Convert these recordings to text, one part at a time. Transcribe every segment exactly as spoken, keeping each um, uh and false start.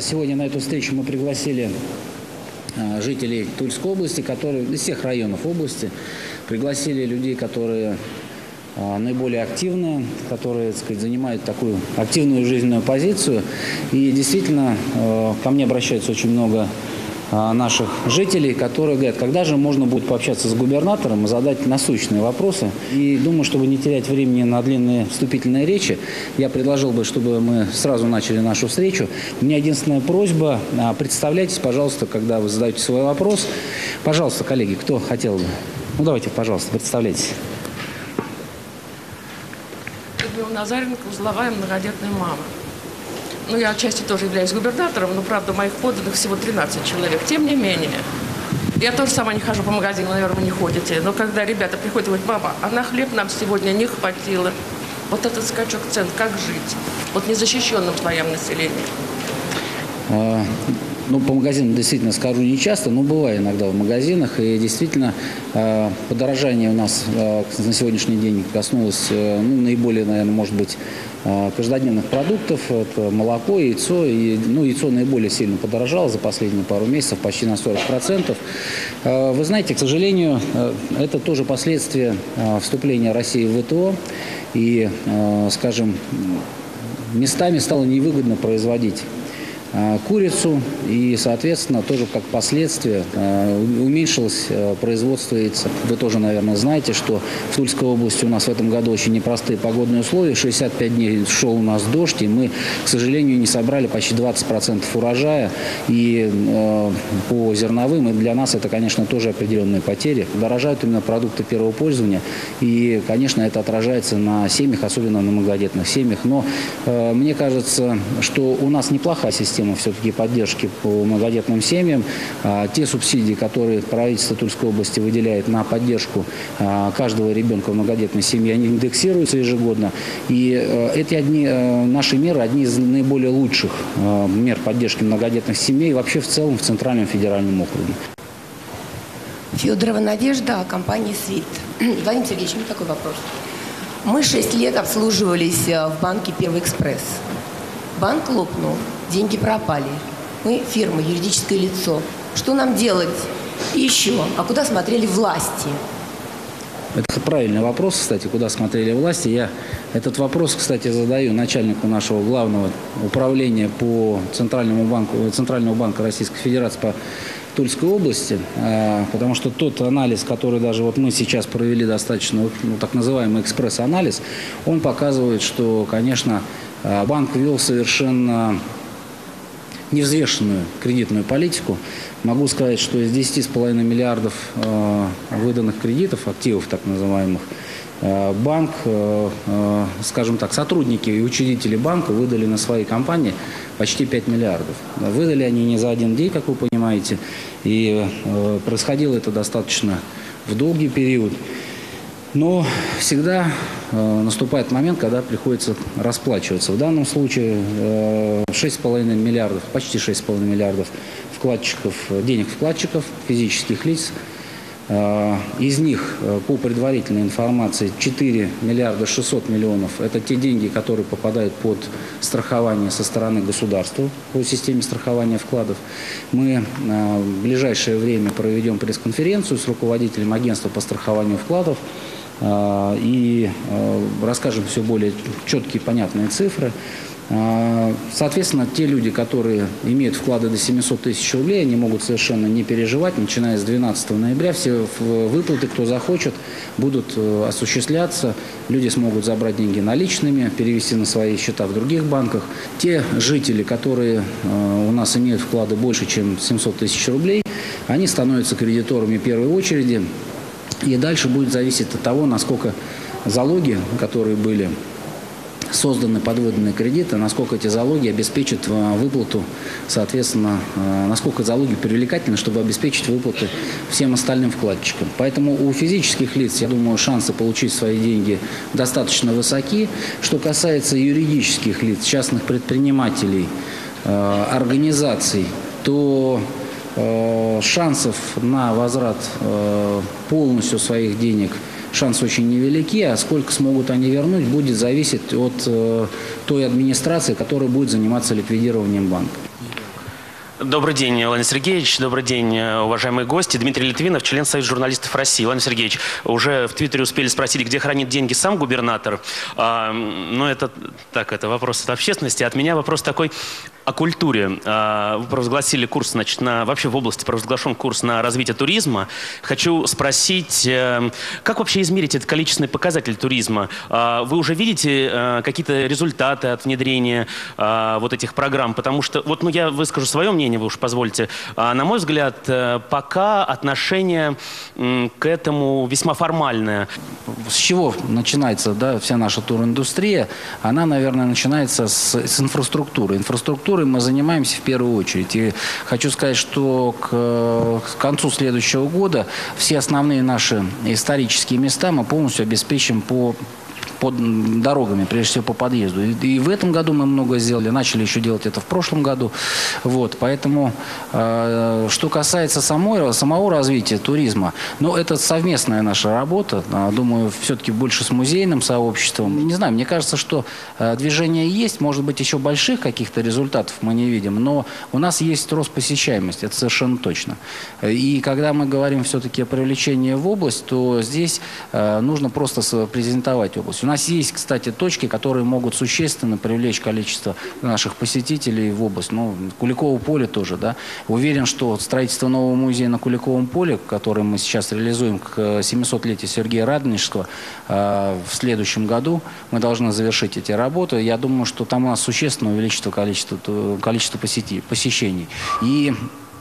Сегодня на эту встречу мы пригласили жителей Тульской области, которые из всех районов области, пригласили людей, которые наиболее активные, которые, так сказать, занимают такую активную жизненную позицию. И действительно, ко мне обращается очень много наших жителей, которые говорят, когда же можно будет пообщаться с губернатором и задать насущные вопросы. И думаю, чтобы не терять времени на длинные вступительные речи, я предложил бы, чтобы мы сразу начали нашу встречу. У меня единственная просьба, представляйтесь, пожалуйста, когда вы задаете свой вопрос. Пожалуйста, коллеги, кто хотел бы? Ну, давайте, пожалуйста, представляйтесь. Людмила Назаренко, узловая многодетная мама. Ну, я отчасти тоже являюсь губернатором, но, правда, моих подданных всего тринадцать человек. Тем не менее, я тоже сама не хожу по магазину, наверное, вы не ходите. Но когда ребята приходят и говорят, мама, а на хлеб нам сегодня не хватило. Вот этот скачок цен, как жить? Вот незащищенным слоям населения. А, ну, по магазинам действительно скажу не часто, но бываю иногда в магазинах. И действительно, а, подорожание у нас а, на сегодняшний день коснулось, а, ну, наиболее, наверное, может быть, каждодневных продуктов, это молоко, яйцо. И, ну, яйцо наиболее сильно подорожало за последние пару месяцев, почти на сорок процентов. Вы знаете, к сожалению, это тоже последствия вступления России в ВТО. И, скажем, местами стало невыгодно производить курицу, и, соответственно, тоже как последствие уменьшилось производство яйца. Вы тоже, наверное, знаете, что в Тульской области у нас в этом году очень непростые погодные условия. шестьдесят пять дней шел у нас дождь, и мы, к сожалению, не собрали почти двадцать процентов урожая. И э, по зерновым, и для нас это, конечно, тоже определенные потери. Дорожают именно продукты первого пользования, и, конечно, это отражается на семьях, особенно на многодетных семьях. Но э, мне кажется, что у нас неплохая система все-таки поддержки по многодетным семьям. А, те субсидии, которые правительство Тульской области выделяет на поддержку а, каждого ребенка в многодетной семье, они индексируются ежегодно. И а, эти одни, а, наши меры одни из наиболее лучших а, мер поддержки многодетных семей вообще в целом в Центральном федеральном округе. Федорова Надежда, компания «Свит». Владимир Сергеевич, у меня такой вопрос. Мы шесть лет обслуживались в банке «Первый экспресс». Банк лопнул, деньги пропали. Мы фирма, юридическое лицо. Что нам делать? И еще, а куда смотрели власти? Это правильный вопрос, кстати, куда смотрели власти. Я этот вопрос, кстати, задаю начальнику нашего главного управления по Центральному банку, Центрального банка Российской Федерации по Тульской области, потому что тот анализ, который даже вот мы сейчас провели достаточно, ну, так называемый экспресс-анализ, он показывает, что, конечно, банк вел совершенно невзвешенную кредитную политику. Могу сказать, что из десяти с половиной миллиардов э, выданных кредитов, активов так называемых, э, банк, э, э, скажем так, сотрудники и учредители банка выдали на свои компании почти пять миллиардов. Выдали они не за один день, как вы понимаете, и э, происходило это достаточно в долгий период. Но всегда э, наступает момент, когда приходится расплачиваться. В данном случае э, шесть с половиной миллиардов, почти шесть с половиной миллиардов вкладчиков, денег вкладчиков, физических лиц. Э, из них, э, по предварительной информации, четыре миллиарда шестьсот миллионов – это те деньги, которые попадают под страхование со стороны государства по системе страхования вкладов. Мы э, в ближайшее время проведем пресс-конференцию с руководителем агентства по страхованию вкладов и расскажем все более четкие, понятные цифры. Соответственно, те люди, которые имеют вклады до семисот тысяч рублей, они могут совершенно не переживать. Начиная с двенадцатого ноября все выплаты, кто захочет, будут осуществляться. Люди смогут забрать деньги наличными, перевести на свои счета в других банках. Те жители, которые у нас имеют вклады больше, чем семьсот тысяч рублей, они становятся кредиторами первой очереди. И дальше будет зависеть от того, насколько залоги, которые были созданы под выданные кредиты, насколько эти залоги обеспечат выплату, соответственно, насколько залоги привлекательны, чтобы обеспечить выплаты всем остальным вкладчикам. Поэтому у физических лиц, я думаю, шансы получить свои деньги достаточно высоки. Что касается юридических лиц, частных предпринимателей, организаций, то шансов на возврат полностью своих денег шансы очень невелики, а сколько смогут они вернуть, будет зависеть от той администрации, которая будет заниматься ликвидированием банка. Добрый день, Владимир Сергеевич. Добрый день, уважаемые гости. Дмитрий Литвинов, член Союза журналистов России. Владимир Сергеевич, уже в Твиттере успели спросить, где хранит деньги сам губернатор. А, ну, это так, это вопрос от общественности. От меня вопрос такой о культуре. А, вы провозгласили курс, значит, на, вообще в области провозглашен курс на развитие туризма. Хочу спросить, как вообще измерить этот количественный показатель туризма? А, вы уже видите а, какие-то результаты от внедрения а, вот этих программ? Потому что, вот, ну, я выскажу свое мнение, вы уж позвольте. А, на мой взгляд, пока отношение к этому весьма формальное. С чего начинается, да, вся наша туриндустрия? Она, наверное, начинается с, с инфраструктуры. Инфраструктурой мы занимаемся в первую очередь. И хочу сказать, что к, к концу следующего года все основные наши исторические места мы полностью обеспечим по под дорогами, прежде всего по подъезду. И, и в этом году мы много сделали, начали еще делать это в прошлом году. Вот, поэтому, э, что касается самой, самого развития туризма, ну, это совместная наша работа, думаю, все-таки больше с музейным сообществом. Не знаю, мне кажется, что э, движение есть, может быть, еще больших каких-то результатов мы не видим, но у нас есть рост посещаемости, это совершенно точно. И когда мы говорим все-таки о привлечении в область, то здесь э, нужно просто презентовать область. У нас есть, кстати, точки, которые могут существенно привлечь количество наших посетителей в область. Ну, Куликово поле тоже, да. Уверен, что строительство нового музея на Куликовом поле, который мы сейчас реализуем к семисотлетию Сергея Радонежского, э, в следующем году мы должны завершить эти работы. Я думаю, что там у нас существенно увеличится количество, количество посети, посещений. И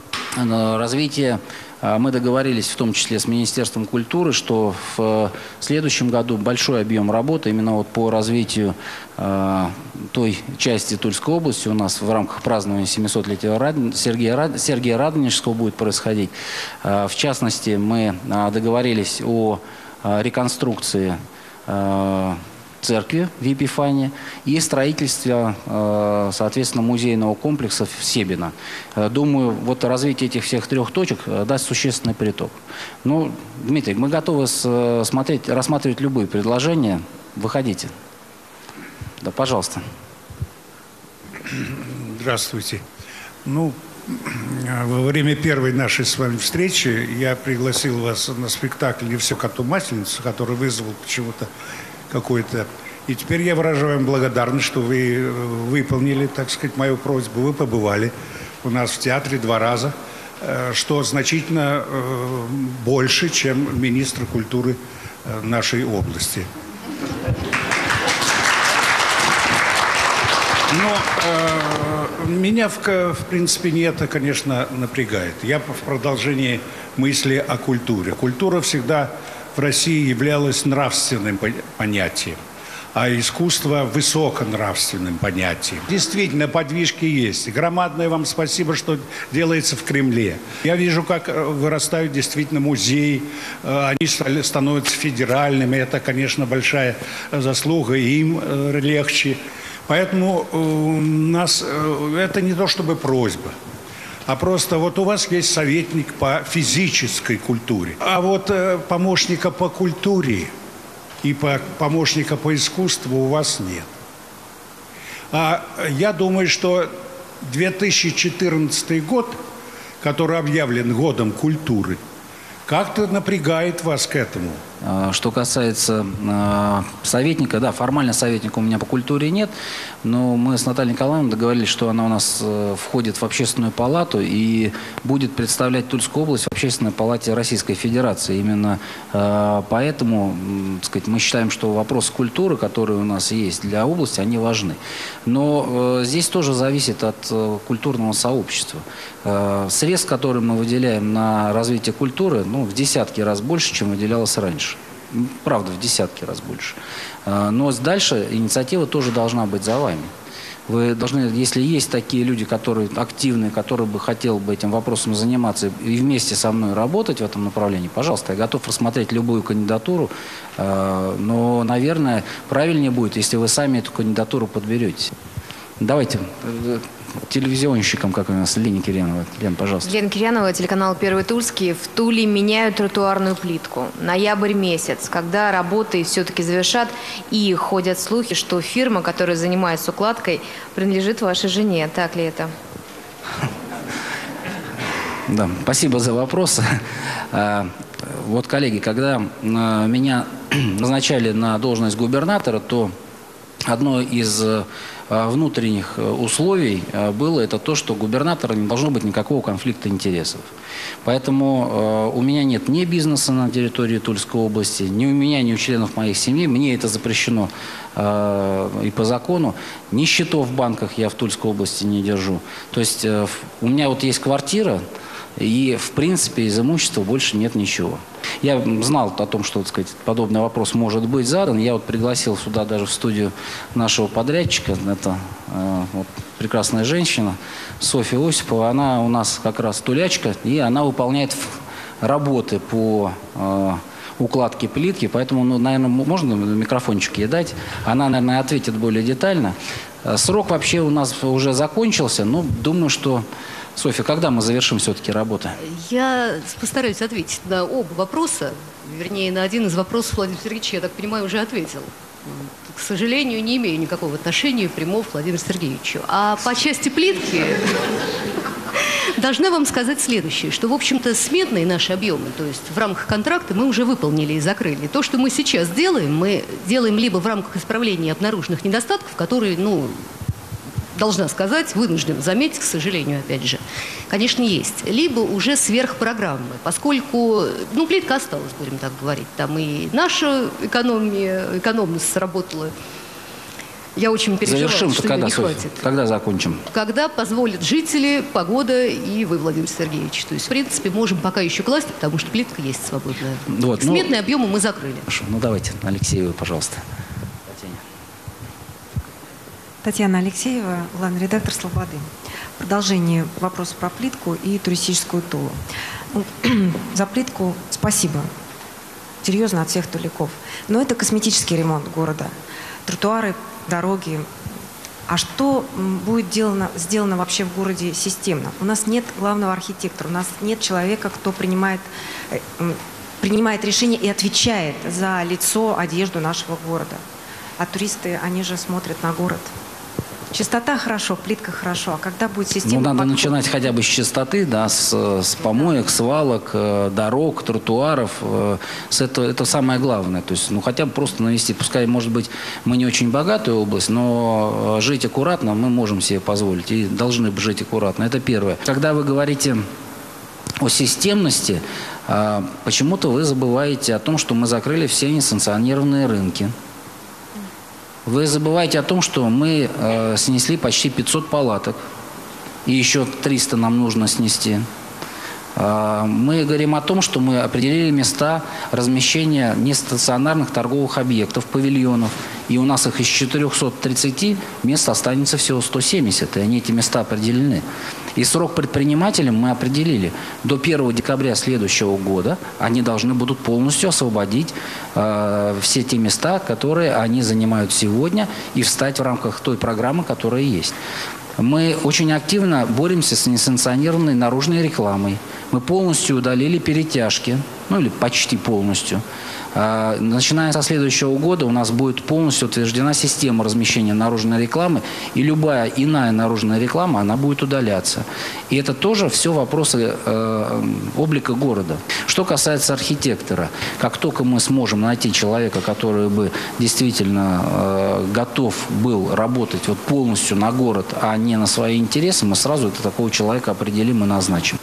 э, развитие... Мы договорились, в том числе с Министерством культуры, что в следующем году большой объем работы именно вот по развитию э, той части Тульской области у нас в рамках празднования семисотлетия Рад... Сергея, Рад... Сергея Радонежского будет происходить. Э, в частности, мы э, договорились о э, реконструкции э, церкви в Епифании и строительстве, соответственно, музейного комплекса в Себино. Думаю, вот развитие этих всех трех точек даст существенный приток. Ну, Дмитрий, мы готовы смотреть, рассматривать любые предложения. Выходите. Да, пожалуйста. Здравствуйте. Ну, во время первой нашей с вами встречи я пригласил вас на спектакль «Не все коту масленицу», который вызвал почему-то какой-то... И теперь я выражаю вам благодарность, что вы выполнили, так сказать, мою просьбу. Вы побывали у нас в театре два раза, что значительно больше, чем министр культуры нашей области. Но э, меня, в, в принципе, не это, конечно, напрягает. Я в продолжении мысли о культуре. Культура всегда в России являлось нравственным понятием, а искусство высоконравственным понятием. Действительно, подвижки есть. Громадное вам спасибо, что делается в Кремле. Я вижу, как вырастают действительно музеи, они становятся федеральными. Это, конечно, большая заслуга, и им легче. Поэтому у нас это не то чтобы просьба, а просто вот у вас есть советник по физической культуре, а вот э, помощника по культуре и по, помощника по искусству у вас нет. А я думаю, что две тысячи четырнадцатый год, который объявлен годом культуры, как-то напрягает вас к этому. Что касается э, советника, да, формально советника у меня по культуре нет, но мы с Натальей Николаевной договорились, что она у нас э, входит в общественную палату и будет представлять Тульскую область в общественной палате Российской Федерации. Именно э, поэтому, э, так сказать, мы считаем, что вопросы культуры, которые у нас есть для области, они важны. Но э, здесь тоже зависит от э, культурного сообщества. Э, средств, которые мы выделяем на развитие культуры, ну, в десятки раз больше, чем выделялось раньше. Правда, в десятки раз больше. Но дальше инициатива тоже должна быть за вами. Вы должны, если есть такие люди, которые активные, которые бы хотели бы этим вопросом заниматься и вместе со мной работать в этом направлении, пожалуйста, я готов рассмотреть любую кандидатуру. Но, наверное, правильнее будет, если вы сами эту кандидатуру подберете. Давайте телевизионщикам, как у нас, Лена Кирьянова. Лен, пожалуйста. Лена Кирьянова, телеканал «Первый Тульский». В Туле меняют тротуарную плитку. Ноябрь месяц, когда работы все-таки завершат, и ходят слухи, что фирма, которая занимается укладкой, принадлежит вашей жене. Так ли это? Да, спасибо за вопрос. Вот, коллеги, когда меня назначали на должность губернатора, то одно из внутренних условий было это то, что губернатора не должно быть никакого конфликта интересов. Поэтому у меня нет ни бизнеса на территории Тульской области, ни у меня, ни у членов моей семьи. Мне это запрещено и по закону. Ни счетов в банках я в Тульской области не держу. То есть у меня вот есть квартира, и, в принципе, из имущества больше нет ничего. Я знал о том, что, так сказать, подобный вопрос может быть задан. Я вот пригласил сюда даже в студию нашего подрядчика. Это э, вот, прекрасная женщина Софья Осипова. Она у нас как раз тулячка, и она выполняет работы по э, укладке плитки. Поэтому, ну, наверное, можно микрофончик ей дать. Она, наверное, ответит более детально. Срок вообще у нас уже закончился, но думаю, что... Софья, когда мы завершим все-таки работу? Я постараюсь ответить на оба вопроса. Вернее, на один из вопросов Владимир Сергеевич, я так понимаю, уже ответил. К сожалению, не имею никакого отношения прямого к Владимиру Сергеевичу. А по части плитки должна вам сказать следующее, что, в общем-то, сметные наши объемы, то есть в рамках контракта мы уже выполнили и закрыли. То, что мы сейчас делаем, мы делаем либо в рамках исправления обнаруженных недостатков, которые, ну... должна сказать, вынужден заметить, к сожалению, опять же, конечно, есть. Либо уже сверхпрограммы, поскольку, ну, плитка осталась, будем так говорить. Там и наша экономия, экономность сработала. Я очень переживала, Завершим, что когда, ее не Софья? хватит. Когда закончим? Когда позволят жители, погода и вы, Владимир Сергеевич. То есть, в принципе, можем пока еще класть, потому что плитка есть свободная. Вот, ну, сметные объемы мы закрыли. Хорошо, ну давайте, Алексееву, пожалуйста. Татьяна Алексеева, главный редактор «Слободы». Продолжение вопроса про плитку и туристическую Тулу. Ну, за плитку спасибо. Серьезно, от всех туляков. Но это косметический ремонт города. Тротуары, дороги. А что будет делано, сделано вообще в городе системно? У нас нет главного архитектора, у нас нет человека, кто принимает, принимает решения и отвечает за лицо, одежду нашего города. А туристы, они же смотрят на город. Чистота хорошо, плитка хорошо. А когда будет система... Ну, надо подхода? начинать хотя бы с чистоты, да, с, с помоек, свалок, дорог, тротуаров. С этого, это самое главное. То есть, ну, хотя бы просто навести. Пускай, может быть, мы не очень богатая область, но жить аккуратно мы можем себе позволить. И должны жить аккуратно. Это первое. Когда вы говорите о системности, почему-то вы забываете о том, что мы закрыли все несанкционированные рынки. Вы забываете о том, что мы э, снесли почти пятьсот палаток, и еще триста нам нужно снести. Э, мы говорим о том, что мы определили места размещения нестационарных торговых объектов, павильонов, и у нас их из четырёхсот тридцати мест останется всего сто семьдесят, и они, эти места определены. И срок предпринимателям мы определили. До первого декабря следующего года они должны будут полностью освободить э, все те места, которые они занимают сегодня, и встать в рамках той программы, которая есть. Мы очень активно боремся с несанкционированной наружной рекламой. Мы полностью удалили перетяжки, ну или почти полностью. Начиная со следующего года у нас будет полностью утверждена система размещения наружной рекламы, и любая иная наружная реклама, она будет удаляться. И это тоже все вопросы э, облика города. Что касается архитектора, как только мы сможем найти человека, который бы действительно э, готов был работать вот полностью на город, а не на свои интересы, мы сразу это, такого человека определим и назначим.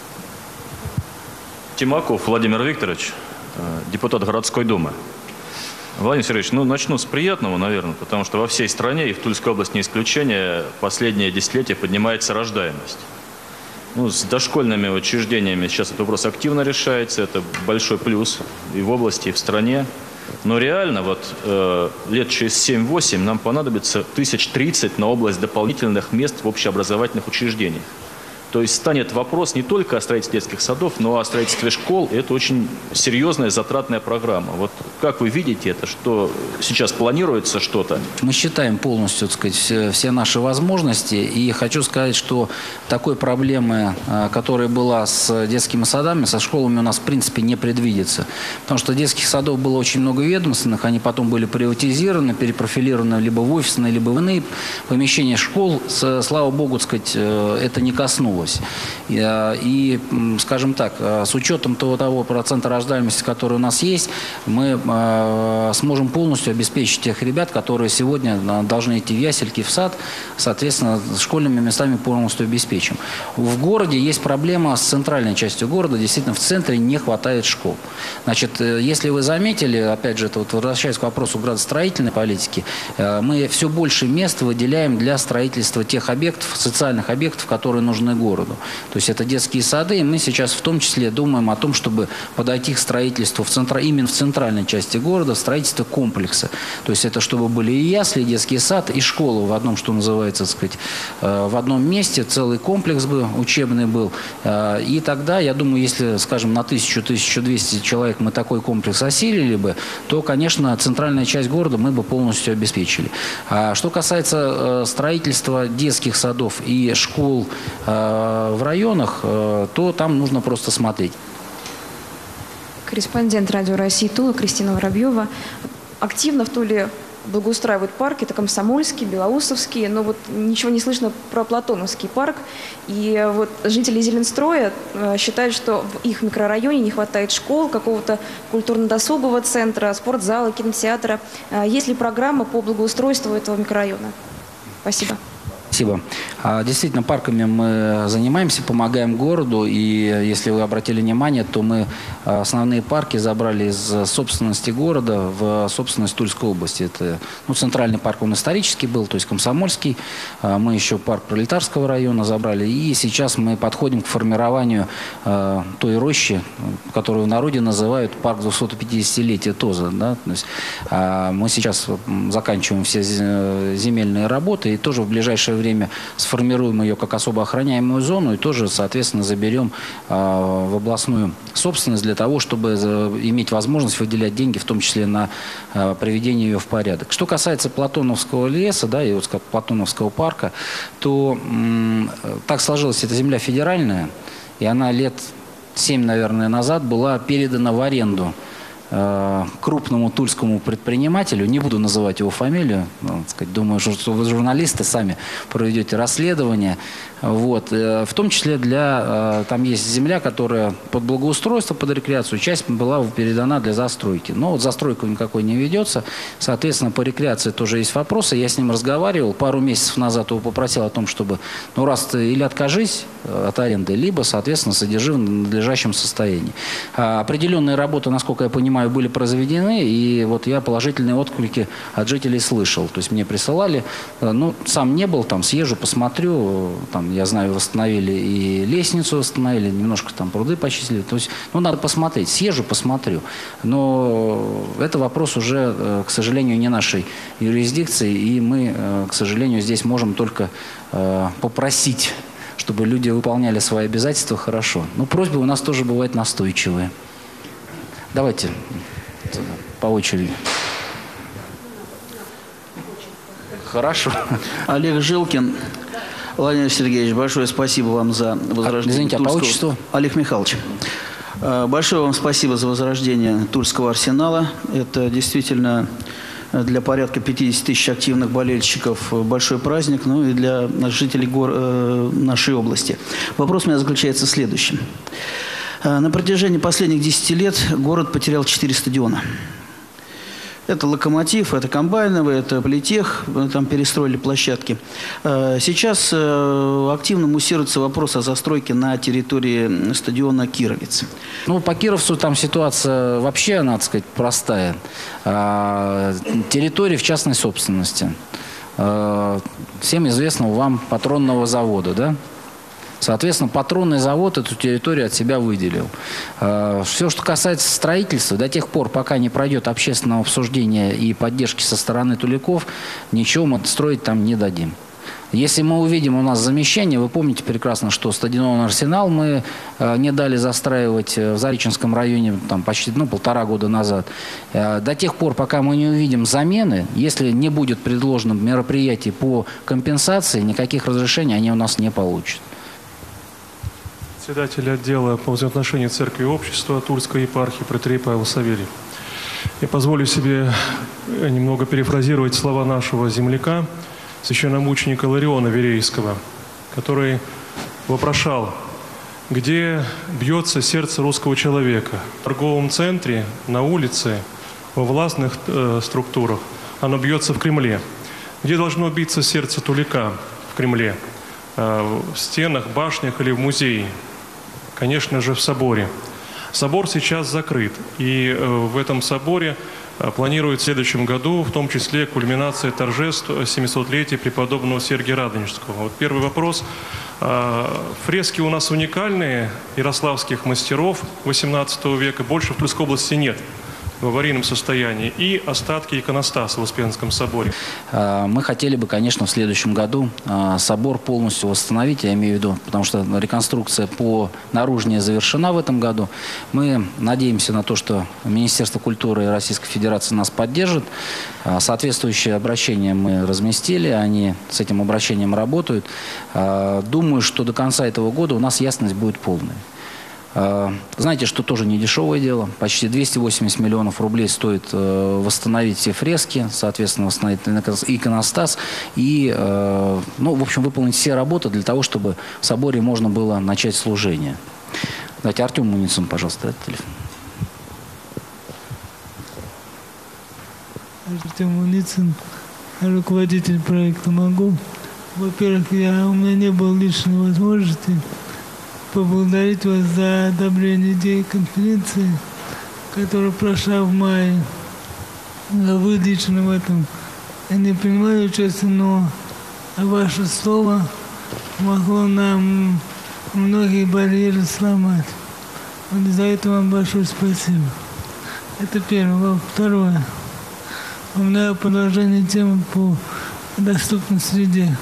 Тимаков Владимир Викторович, депутат городской думы. Владимир Сергеевич, ну начну с приятного, наверное, потому что во всей стране, и в Тульской области не исключение, последние десятилетия поднимается рождаемость. Ну, с дошкольными учреждениями сейчас этот вопрос активно решается, это большой плюс и в области, и в стране. Но реально вот э, лет через семь-восемь нам понадобится тысяч тридцать на область дополнительных мест в общеобразовательных учреждениях. То есть станет вопрос не только о строительстве детских садов, но и о строительстве школ. И это очень серьезная затратная программа. Вот как вы видите это, что сейчас планируется что-то? Мы считаем полностью, так сказать, все, все наши возможности. И хочу сказать, что такой проблемы, которая была с детскими садами, со школами у нас в принципе не предвидится. Потому что детских садов было очень много ведомственных, они потом были приватизированы, перепрофилированы либо в офисные, либо в иные помещения. Школ, слава богу, так сказать, это не коснулось. удалось. И, и скажем так, с учетом того, того процента рождаемости, который у нас есть, мы сможем полностью обеспечить тех ребят, которые сегодня должны идти в ясельки, в сад, соответственно, школьными местами полностью обеспечим. В городе есть проблема с центральной частью города, действительно в центре не хватает школ. Значит, если вы заметили, опять же, это вот возвращаясь к вопросу градостроительной политики, мы все больше мест выделяем для строительства тех объектов, социальных объектов, которые нужны городу. То есть это детские сады, и мы сейчас в том числе думаем о том, чтобы подойти к строительству в центра, именно в центральной части города, строительство комплекса. То есть это чтобы были и ясли, и детский сад, и школа в одном, что называется, так сказать, в одном месте, целый комплекс бы учебный был. И тогда, я думаю, если, скажем, на тысячу — тысячу двести человек мы такой комплекс осилили бы, то, конечно, центральная часть города мы бы полностью обеспечили. А что касается строительства детских садов и школ в районах, то там нужно просто смотреть. Корреспондент Радио России Тула Кристина Воробьева. Активно в Туле благоустраивают парки, это Комсомольский, Белоусовский, но вот ничего не слышно про Платоновский парк. И вот жители Зеленстроя считают, что в их микрорайоне не хватает школ, какого-то культурно-досугового центра, спортзала, кинотеатра. Есть ли программа по благоустройству этого микрорайона? Спасибо. Спасибо. Действительно, парками мы занимаемся, помогаем городу. И если вы обратили внимание, то мы основные парки забрали из собственности города в собственность Тульской области. Это, ну, центральный парк, он исторический был, то есть Комсомольский. Мы еще парк Пролетарского района забрали. И сейчас мы подходим к формированию той рощи, которую в народе называют парк двухсотпятидесятилетия ТОЗа. Да? То есть, мы сейчас заканчиваем все земельные работы и тоже в ближайшее время время сформируем ее как особо охраняемую зону и тоже, соответственно, заберем э, в областную собственность для того, чтобы иметь возможность выделять деньги, в том числе на э, приведение ее в порядок. Что касается Платоновского леса, да, и вот Платоновского парка, то э, так сложилось, эта земля федеральная, и она лет семь, наверное, назад была передана в аренду крупному тульскому предпринимателю, не буду называть его фамилию, ну, сказать, думаю, что вы журналисты сами проведете расследование, вот, в том числе для, там есть земля, которая под благоустройство, под рекреацию, часть была передана для застройки, но вот застройка никакой не ведется, соответственно, по рекреации тоже есть вопросы, я с ним разговаривал, пару месяцев назад его попросил о том, чтобы, ну, раз ты или откажись от аренды, либо, соответственно, содержи в надлежащем состоянии. Определенные работы, насколько я понимаю, были произведены, и вот я положительные отклики от жителей слышал. То есть мне присылали, ну, сам не был, там, съезжу, посмотрю, там, я знаю, восстановили и лестницу восстановили, немножко там пруды почистили. То есть, ну, надо посмотреть, съезжу, посмотрю. Но это вопрос уже, к сожалению, не нашей юрисдикции, и мы, к сожалению, здесь можем только попросить, чтобы люди выполняли свои обязательства хорошо. Но просьбы у нас тоже бывают настойчивые. Давайте по очереди. Хорошо. Олег Жилкин. Владимир Сергеевич, большое спасибо вам за возрождение. Извините, Тульского... а по отчеству? Олег Михайлович. Большое вам спасибо за возрождение Тульского арсенала. Это действительно для порядка пятидесяти тысяч активных болельщиков большой праздник, ну и для жителей гор... нашей области. Вопрос у меня заключается в следующем. На протяжении последних десяти лет город потерял четыре стадиона. Это «Локомотив», это комбайновый, это политех, там перестроили площадки. Сейчас активно муссируется вопрос о застройке на территории стадиона «Кировец». Ну, по Кировцу там ситуация вообще, надо сказать, простая. Территория в частной собственности. Всем известного вам патронного завода, да? Соответственно, патронный завод эту территорию от себя выделил. Все, что касается строительства, до тех пор, пока не пройдет общественного обсуждения и поддержки со стороны туликов, ничего мы строить там не дадим. Если мы увидим у нас замещение, вы помните прекрасно, что стадион «Арсенал» мы не дали застраивать в Зареченском районе там, почти ну, полтора года назад. До тех пор, пока мы не увидим замены, если не будет предложено мероприятие по компенсации, никаких разрешений они у нас не получат. Председатель отдела по взаимоотношениям церкви и общества Тульской епархии протоиерей Павел Савелий. Я позволю себе немного перефразировать слова нашего земляка, священномученика Илариона Верейского, который вопрошал, где бьется сердце русского человека. В торговом центре, на улице, во властных э, структурах оно бьется в Кремле. Где должно биться сердце тулика в Кремле? Э, в стенах, башнях или в музее? Конечно же, в соборе. Собор сейчас закрыт, и э, в этом соборе э, планируют в следующем году, в том числе, кульминация торжеств семисотлетия преподобного Сергия Радонежского. Вот первый вопрос. Э, фрески у нас уникальные, ярославских мастеров восемнадцатого века, больше в Тульской области нет в аварийном состоянии, и остатки иконостаса в Успенском соборе. Мы хотели бы, конечно, в следующем году собор полностью восстановить, я имею в виду, потому что реконструкция по наружнее завершена в этом году. Мы надеемся на то, что Министерство культуры Российской Федерации нас поддержит. Соответствующие обращения мы разместили, они с этим обращением работают. Думаю, что до конца этого года у нас ясность будет полная. Знаете, что тоже не дешевое дело. Почти двести восемьдесят миллионов рублей стоит восстановить все фрески, соответственно, восстановить иконостас и, ну, в общем, выполнить все работы для того, чтобы в соборе можно было начать служение. Давайте Артем Муницын, пожалуйста, этот телефон. Артем Муницын, руководитель проекта «Могу». Во-первых, я, у меня не было лишней возможности поблагодарить вас за одобрение идеи конференции, которая прошла в мае. Вы лично в этом не принимали участие, но ваше слово могло нам многие барьеры сломать. Вот за это вам большое спасибо. Это первое. Второе. У меня продолжение темы по доступной среде.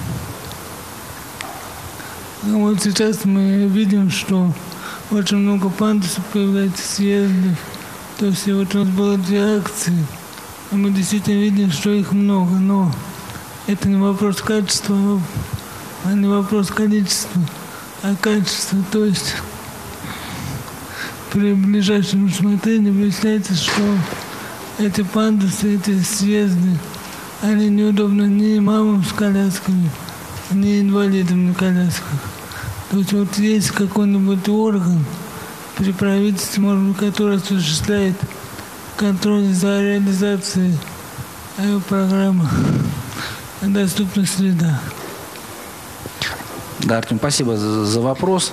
Вот сейчас мы видим, что очень много пандусов появляется, съездов. То есть вот у нас было две акции, и мы действительно видим, что их много. Но это не вопрос качества, а не вопрос количества, а качества. То есть при ближайшем рассмотрении выясняется, что эти пандусы, эти съезды, они неудобны ни мамам с колясками, не инвалидам на колясках. То есть вот есть какой-нибудь орган при правительстве, может быть, который осуществляет контроль за реализацией программы «Доступная среда». Да, Артем, спасибо за, за вопрос.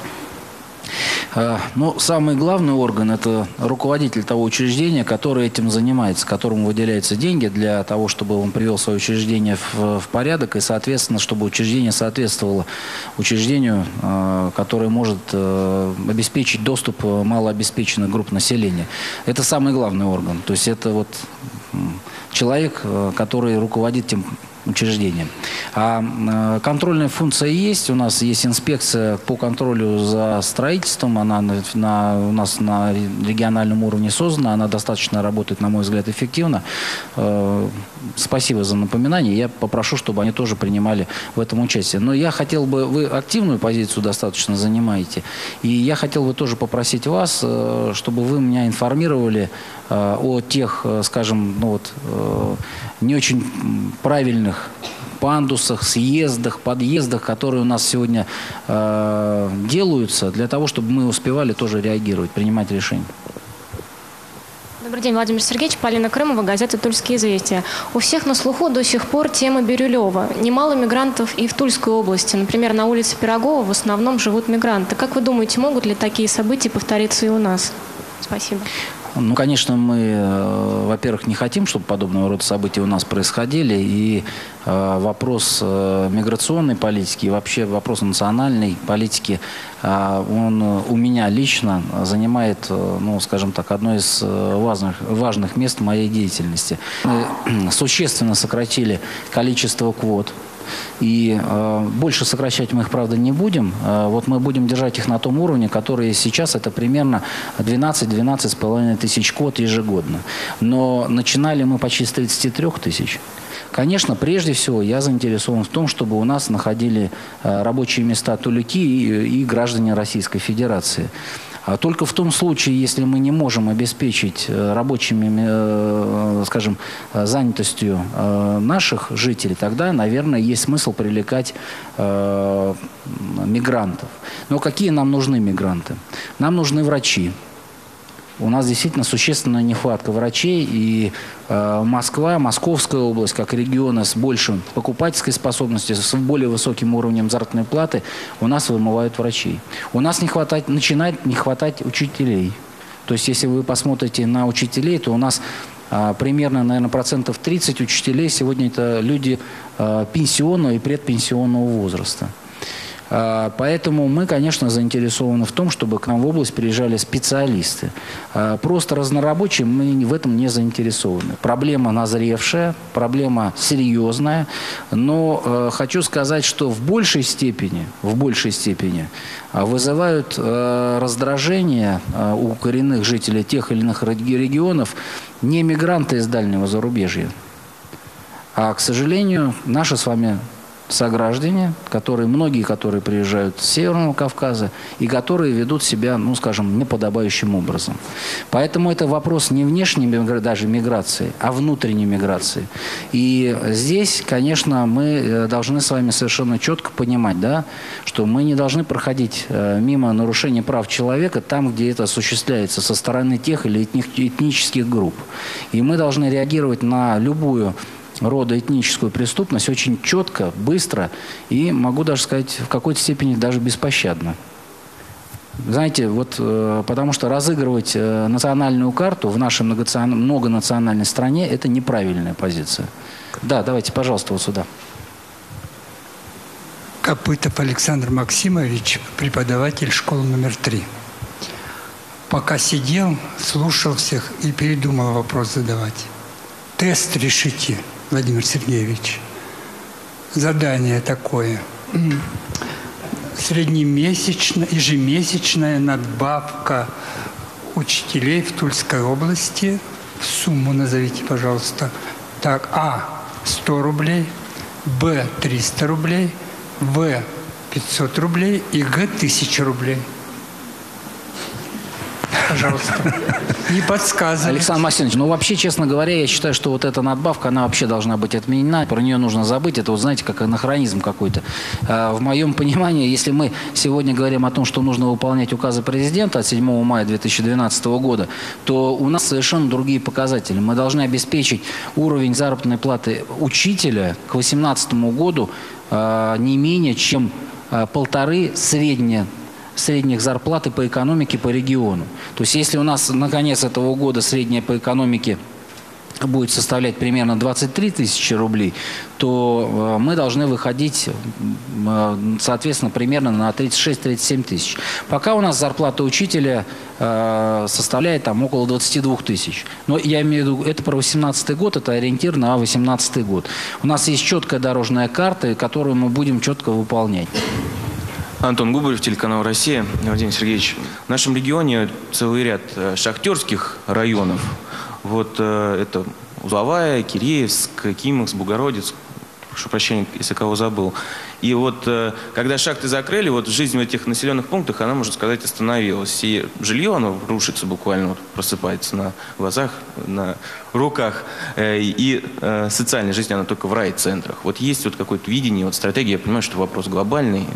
Но самый главный орган – это руководитель того учреждения, который этим занимается, которому выделяются деньги для того, чтобы он привел свое учреждение в, в порядок и, соответственно, чтобы учреждение соответствовало учреждению, которое может обеспечить доступ малообеспеченных групп населения. Это самый главный орган. То есть это вот человек, который руководит тем учреждением. А контрольная функция есть. У нас есть инспекция по контролю за строительством. Она на, на, у нас на региональном уровне создана. Она достаточно работает, на мой взгляд, эффективно. Э, спасибо за напоминание. Я попрошу, чтобы они тоже принимали в этом участие. Но я хотел бы... Вы активную позицию достаточно занимаете. И я хотел бы тоже попросить вас, э, чтобы вы меня информировали э, о тех, э, скажем, ну вот, э, не очень правильных пандусах, съездах, подъездах, которые у нас сегодня э, делаются, для того, чтобы мы успевали тоже реагировать, принимать решения. Добрый день, Владимир Сергеевич. Полина Крымова, газета «Тульские известия». У всех на слуху до сих пор тема Бирюлева. Немало мигрантов и в Тульской области. Например, на улице Пирогова в основном живут мигранты. Как вы думаете, могут ли такие события повториться и у нас? Спасибо. Ну, конечно, мы, во-первых, не хотим, чтобы подобного рода события у нас происходили. И э, вопрос э, миграционной политики, и вообще вопрос национальной политики, э, он у меня лично занимает, э, ну, скажем так, одно из важных, важных мест моей деятельности. Мы существенно сократили количество квот. И э, больше сокращать мы их, правда, не будем. Э, вот мы будем держать их на том уровне, который сейчас, это примерно двенадцать-двенадцать с половиной тысяч квот ежегодно. Но начинали мы почти с тридцати трёх тысяч. Конечно, прежде всего я заинтересован в том, чтобы у нас находили э, рабочие места тулики и, и граждане Российской Федерации. Только в том случае, если мы не можем обеспечить рабочими, скажем, занятостью наших жителей, тогда, наверное, есть смысл привлекать мигрантов. Но какие нам нужны мигранты? Нам нужны врачи. У нас действительно существенная нехватка врачей, и э, Москва, Московская область, как регионы с большей покупательской способностью, с более высоким уровнем заработной платы, у нас вымывают врачей. У нас не хватает, начинает не хватать учителей. То есть, если вы посмотрите на учителей, то у нас э, примерно, наверное, процентов тридцать учителей сегодня это люди э, пенсионного и предпенсионного возраста. Поэтому мы, конечно, заинтересованы в том, чтобы к нам в область приезжали специалисты. Просто разнорабочие мы в этом не заинтересованы. Проблема назревшая, проблема серьезная, но хочу сказать, что в большей степени, в большей степени вызывают раздражение у коренных жителей тех или иных регионов не мигранты из дальнего зарубежья, а, к сожалению, наши с вами сограждане, которые, многие, которые приезжают с Северного Кавказа и которые ведут себя, ну, скажем, неподобающим образом. Поэтому это вопрос не внешней даже миграции, а внутренней миграции. И здесь, конечно, мы должны с вами совершенно четко понимать, да, что мы не должны проходить мимо нарушения прав человека там, где это осуществляется со стороны тех или этнических групп. И мы должны реагировать на любую рода этническую преступность очень четко, быстро и, могу даже сказать, в какой-то степени даже беспощадно. Знаете, вот э, потому что разыгрывать э, национальную карту в нашей многонациональной стране – это неправильная позиция. Да, давайте, пожалуйста, вот сюда. Копытов Александр Максимович, преподаватель школы номер три. Пока сидел, слушал всех и передумал вопрос задавать. Тест решите, Владимир Сергеевич. Задание такое. Среднемесячная, ежемесячная надбавка учителей в Тульской области. Сумму назовите, пожалуйста. Так, А – сто рублей, Б – триста рублей, В – пятьсот рублей и Г – тысяча рублей. Пожалуйста, не подсказывайте. Александр Максимович, ну вообще, честно говоря, я считаю, что вот эта надбавка, она вообще должна быть отменена. Про нее нужно забыть. Это, вот знаете, как анахронизм какой-то. В моем понимании, если мы сегодня говорим о том, что нужно выполнять указы президента от седьмого мая две тысячи двенадцатого года, то у нас совершенно другие показатели. Мы должны обеспечить уровень заработной платы учителя к две тысячи восемнадцатому году не менее, чем полторы средние средних зарплаты по экономике по региону. То есть если у нас на конец этого года средняя по экономике будет составлять примерно двадцать три тысячи рублей, то мы должны выходить, соответственно, примерно на тридцать шесть — тридцать семь тысяч. Пока у нас зарплата учителя составляет там около двадцати двух тысяч. Но я имею в виду, это про восемнадцатый год, это ориентир на восемнадцатый год. У нас есть четкая дорожная карта, которую мы будем четко выполнять. Антон Губарев, телеканал «Россия». Владимир Сергеевич, в нашем регионе целый ряд шахтерских районов. Вот это Узловая, Киреевск, Кимовск, Богородицк. Прошу прощения, если кого забыл. И вот когда шахты закрыли, вот жизнь в этих населенных пунктах, она, можно сказать, остановилась. И жилье, оно рушится буквально, вот, просыпается на глазах, на руках. И социальная жизнь, она только в райцентрах. Вот есть вот какое-то видение, вот стратегия, я понимаю, что вопрос глобальный.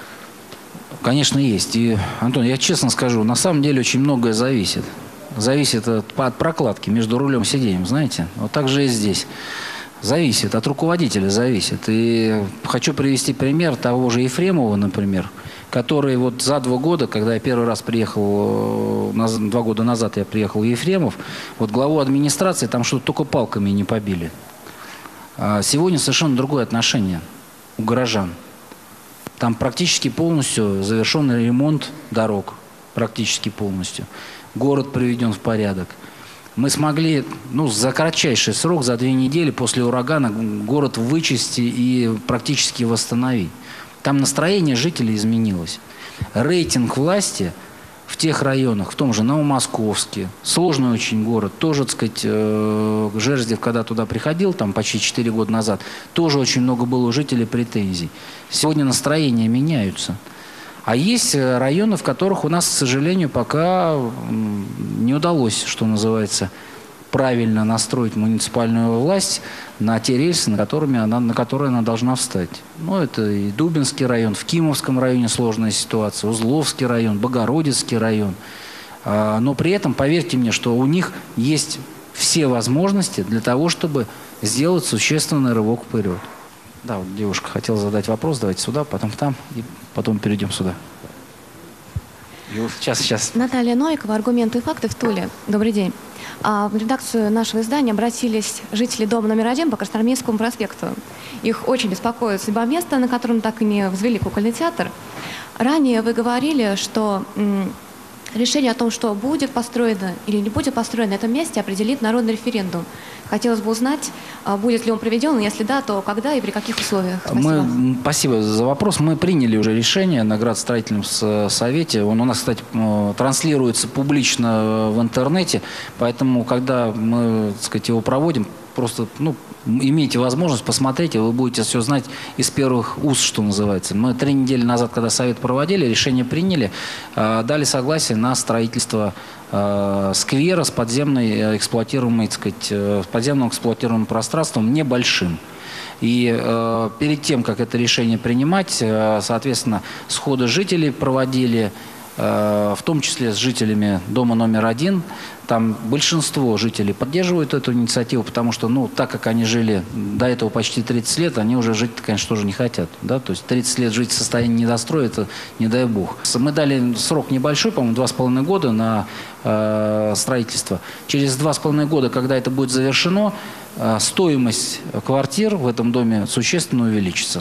Конечно, есть. И, Антон, я честно скажу, на самом деле очень многое зависит. Зависит от, от прокладки между рулем и сиденьем, знаете. Вот так же и здесь. Зависит, от руководителя зависит. И хочу привести пример того же Ефремова, например, который вот за два года, когда я первый раз приехал, два года назад я приехал в Ефремов, вот главу администрации там что-то только палками не побили. А сегодня совершенно другое отношение у горожан. Там практически полностью завершен ремонт дорог. Практически полностью. Город приведен в порядок. Мы смогли, ну, за кратчайший срок, за две недели после урагана, город вычистить и практически восстановить. Там настроение жителей изменилось. Рейтинг власти в тех районах, в том же Новомосковске, сложный очень город, тоже, так сказать, э, Жерздев, когда туда приходил, там почти четыре года назад, тоже очень много было у жителей претензий. Сегодня настроения меняются. А есть районы, в которых у нас, к сожалению, пока не удалось, что называется, правильно настроить муниципальную власть на те рельсы, на, которыми она, на которые она должна встать. Ну, это и Дубинский район, в Кимовском районе сложная ситуация, Узловский район, Богородицкий район. Но при этом, поверьте мне, что у них есть все возможности для того, чтобы сделать существенный рывок вперед. Да, вот девушка хотела задать вопрос, давайте сюда, потом там, и потом перейдем сюда. Сейчас, сейчас. Наталья Новикова, «Аргументы и факты» в Туле. Добрый день. В редакцию нашего издания обратились жители дома номер один по Красноармейскому проспекту. Их очень беспокоит судьба места, на котором так и не возвели кукольный театр. Ранее вы говорили, что решение о том, что будет построено или не будет построено на этом месте, определит народный референдум. Хотелось бы узнать, будет ли он проведен, если да, то когда и при каких условиях? Спасибо. Мы, спасибо за вопрос. Мы приняли уже решение на градостроительном совете. Он у нас, кстати, транслируется публично в интернете, поэтому, когда мы, так сказать, его проводим, просто, ну, имейте возможность посмотреть, и вы будете все знать из первых уст, что называется. Мы три недели назад, когда совет проводили, решение приняли, дали согласие на строительство сквера с подземной эксплуатируемой, так сказать, с подземным эксплуатируемым пространством небольшим. И э, перед тем, как это решение принимать, э, соответственно, сходы жителей проводили, э, в том числе с жителями дома номер один. Там большинство жителей поддерживают эту инициативу, потому что, ну, так как они жили до этого почти тридцать лет, они уже жить, конечно, тоже не хотят. Да? То есть тридцать лет жить в состоянии недостроя, это не дай бог. Мы дали срок небольшой, по-моему, два с половиной года на э, строительство. Через два с половиной года, когда это будет завершено, э, стоимость квартир в этом доме существенно увеличится.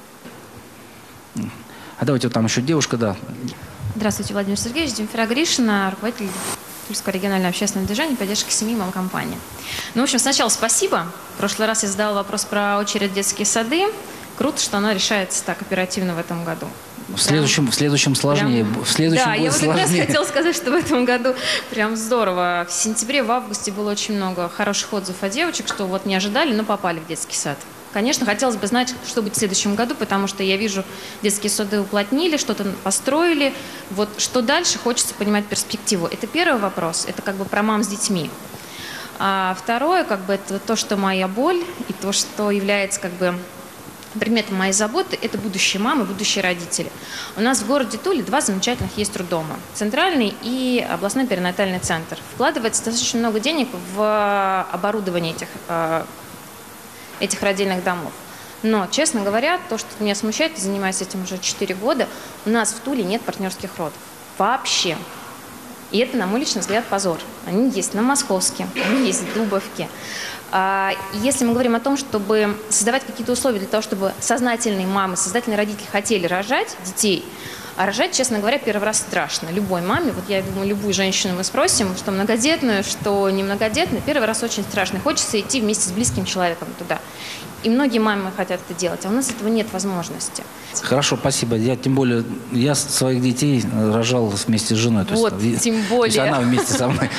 А давайте вот там еще девушка, да. Здравствуйте, Владимир Сергеевич. Земфира Гришина, руководитель Тульского регионального общественного движения поддержки семьи и малокомпании. Ну, в общем, сначала спасибо. В прошлый раз я задала вопрос про очередь в детские сады. Круто, что она решается так оперативно в этом году. В следующем, в следующем сложнее. Прям... В следующем да, будет я вот сложнее. как раз хотела сказать, что в этом году прям здорово. В сентябре, в августе было очень много хороших отзывов от девочек, что вот не ожидали, но попали в детский сад. Конечно, хотелось бы знать, что будет в следующем году, потому что я вижу, детские сады уплотнили, что-то построили. Вот что дальше, хочется понимать перспективу. Это первый вопрос, это как бы про мам с детьми. А второе, как бы это то, что моя боль и то, что является как бы предметом моей заботы, это будущие мамы, будущие родители. У нас в городе Туле два замечательных есть роддома. Центральный и областной перинатальный центр. Вкладывается достаточно много денег в оборудование этих этих родильных домов. Но, честно говоря, то, что меня смущает, занимаюсь этим уже четыре года, у нас в Туле нет партнерских родов. Вообще. И это, на мой личный взгляд, позор. Они есть на Московске, они есть в Дубовке. Если мы говорим о том, чтобы создавать какие-то условия для того, чтобы сознательные мамы, сознательные родители хотели рожать детей, а рожать, честно говоря, первый раз страшно. Любой маме, вот я думаю, любую женщину мы спросим, что многодетную, что не многодетную, первый раз очень страшно. Хочется идти вместе с близким человеком туда. И многие мамы хотят это делать, а у нас этого нет возможности. Хорошо, спасибо. Я тем более, я своих детей рожал вместе с женой. Вот, то есть, тем более. То есть она вместе со мной.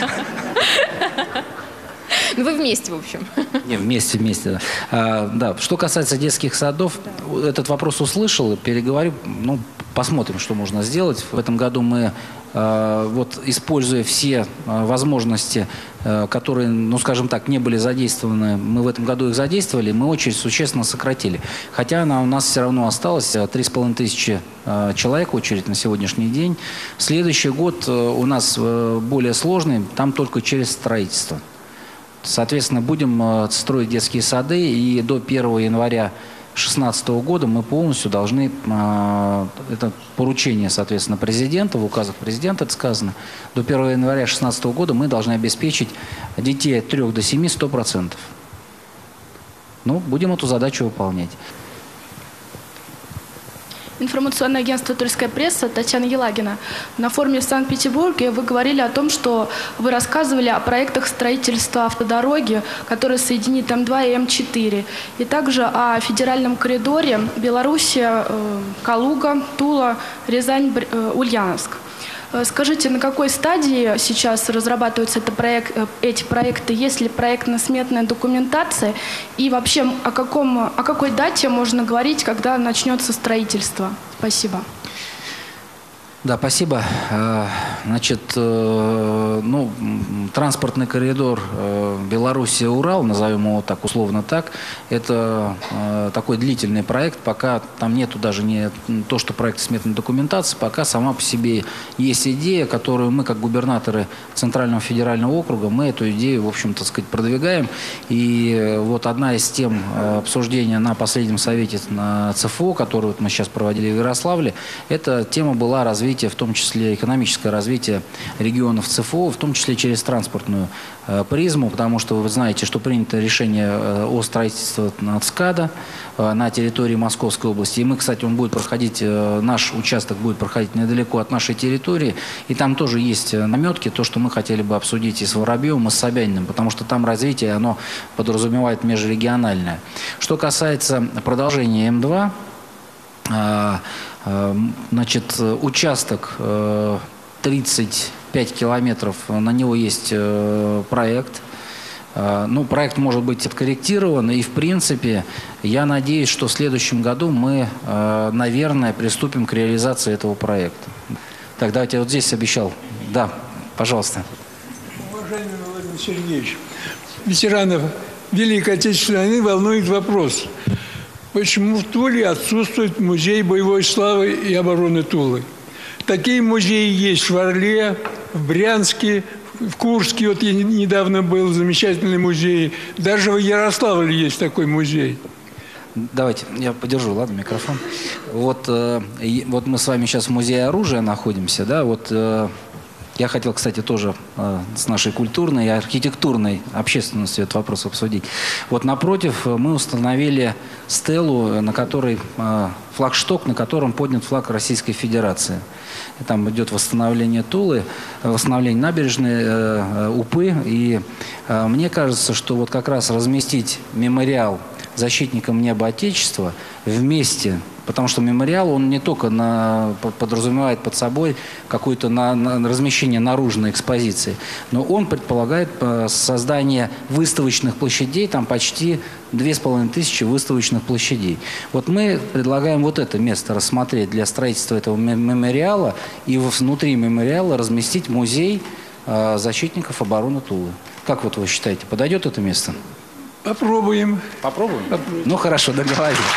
Ну, вы вместе, в общем. Не, вместе, вместе, да. А, да. Что касается детских садов, да. Этот вопрос услышал, переговорю, ну, посмотрим, что можно сделать. В этом году мы, а, вот, используя все а, возможности, а, которые, ну, скажем так, не были задействованы, мы в этом году их задействовали, мы очередь существенно сократили. Хотя она у нас все равно осталась, три с половиной тысячи а, человек очередь на сегодняшний день. Следующий год а, у нас а, более сложный, там только через строительство. Соответственно, будем строить детские сады, и до первого января две тысячи шестнадцатого года мы полностью должны, это поручение, соответственно, президента, в указах президента это сказано, до первого января две тысячи шестнадцатого года мы должны обеспечить детей от трёх до семи сто процентов. Ну, будем эту задачу выполнять. Информационное агентство «Тульская пресса», Татьяна Елагина. На форуме в Санкт-Петербурге вы говорили о том, что вы рассказывали о проектах строительства автодороги, которая соединит эм два и эм четыре, и также о федеральном коридоре Белоруссия, Калуга, Тула, Рязань, Ульяновск. Скажите, на какой стадии сейчас разрабатываются это проект, эти проекты? Есть ли проектно-сметная документация? И вообще, о, каком, о какой дате можно говорить, когда начнется строительство? Спасибо. Да, спасибо. Значит, ну, транспортный коридор Белоруссия-Урал, назовем его так, условно так, это такой длительный проект, пока там нету даже не то, что проект сметной документации, пока сама по себе есть идея, которую мы, как губернаторы Центрального федерального округа, мы эту идею, в общем-то, так сказать, продвигаем. И вот одна из тем обсуждения на последнем совете на ЦФО, которую вот мы сейчас проводили в Ярославле, эта тема была развития, в том числе экономическое развитие регионов ЦФО, в том числе через транспортную э, призму, потому что вы знаете, что принято решение э, о строительстве ЦКАДа э, на территории Московской области. И мы, кстати, он будет проходить, э, наш участок будет проходить недалеко от нашей территории, и там тоже есть наметки, то, что мы хотели бы обсудить и с Воробьевым, и с Собяниным, потому что там развитие, оно подразумевает межрегиональное. Что касается продолжения М два, э, значит, участок тридцать пять километров, на него есть проект. Ну, проект может быть откорректирован, и, в принципе, я надеюсь, что в следующем году мы, наверное, приступим к реализации этого проекта. Так, давайте, вот здесь обещал. Да, пожалуйста. Уважаемый Владимир Сергеевич, ветеранов Великой Отечественной войны волнует вопрос. Почему в Туле отсутствует музей боевой славы и обороны Тулы? Такие музеи есть в Орле, в Брянске, в Курске. Вот я недавно был, замечательный музей. Даже в Ярославле есть такой музей. Давайте, я подержу, ладно, микрофон. Вот, э, вот мы с вами сейчас в музее оружия находимся, да, вот... Э, Я хотел, кстати, тоже э, с нашей культурной и архитектурной общественностью этот вопрос обсудить. Вот напротив мы установили стелу, на которой э, флагшток, на котором поднят флаг Российской Федерации. И там идет восстановление Тулы, восстановление набережной э, УПы. И э, мне кажется, что вот как раз разместить мемориал защитникам неба Отечества вместе. Потому что мемориал, он не только на, подразумевает под собой какое-то на, на размещение наружной экспозиции, но он предполагает создание выставочных площадей, там почти две с половиной тысячи выставочных площадей. Вот мы предлагаем вот это место рассмотреть для строительства этого мемориала и внутри мемориала разместить музей э, защитников обороны Тулы. Как вот вы считаете, подойдет это место? Попробуем. Попробуем? Попробуем. Ну хорошо, договорились.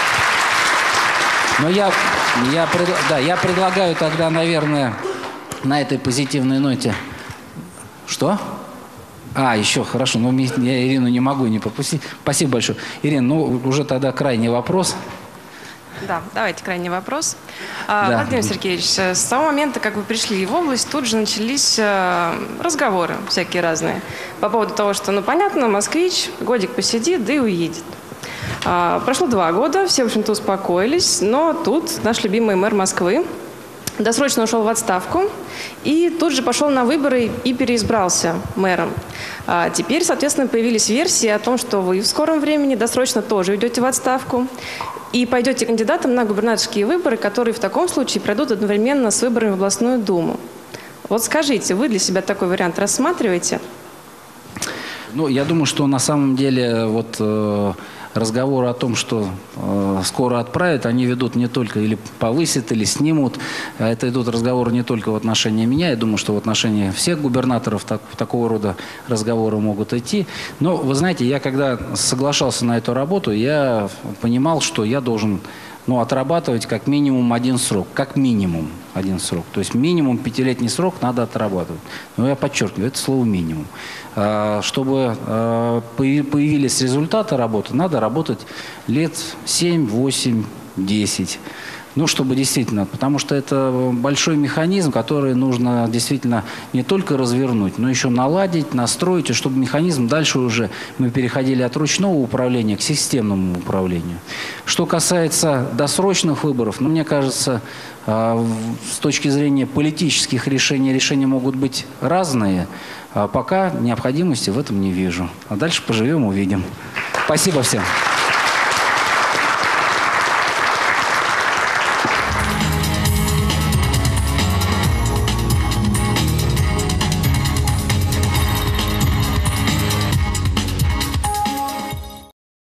Но я, я, да, я предлагаю тогда, наверное, на этой позитивной ноте... Что? А, еще, хорошо. Ну, я Ирину не могу не пропустить. Спасибо большое. Ирина, ну, уже тогда крайний вопрос. Да, давайте крайний вопрос. Да. Владимир Сергеевич, с того момента, как вы пришли в область, тут же начались разговоры всякие разные по поводу того, что, ну, понятно, москвич годик посидит, да и уедет. Прошло два года, все, в общем-то, успокоились, но тут наш любимый мэр Москвы досрочно ушел в отставку и тут же пошел на выборы и переизбрался мэром. А теперь, соответственно, появились версии о том, что вы в скором времени досрочно тоже уйдете в отставку и пойдете кандидатом на губернаторские выборы, которые в таком случае пройдут одновременно с выборами в областную думу. Вот скажите, вы для себя такой вариант рассматриваете? Ну, я думаю, что на самом деле вот... Э разговоры о том, что э, скоро отправят, они ведут не только или повысят, или снимут. Это идут разговоры не только в отношении меня. Я думаю, что в отношении всех губернаторов так, такого рода разговоры могут идти. Но, вы знаете, я когда соглашался на эту работу, я понимал, что я должен ну, отрабатывать как минимум один срок. Как минимум один срок. То есть минимум пятилетний срок надо отрабатывать. Но я подчеркиваю, это слово минимум. Чтобы появились результаты работы, надо работать лет семь, восемь, десять. Ну, чтобы действительно, потому что это большой механизм, который нужно действительно не только развернуть, но еще наладить, настроить, и чтобы механизм дальше уже мы переходили от ручного управления к системному управлению. Что касается досрочных выборов, ну, мне кажется, с точки зрения политических решений, решения могут быть разные, а пока необходимости в этом не вижу. А дальше поживем, увидим. Спасибо всем.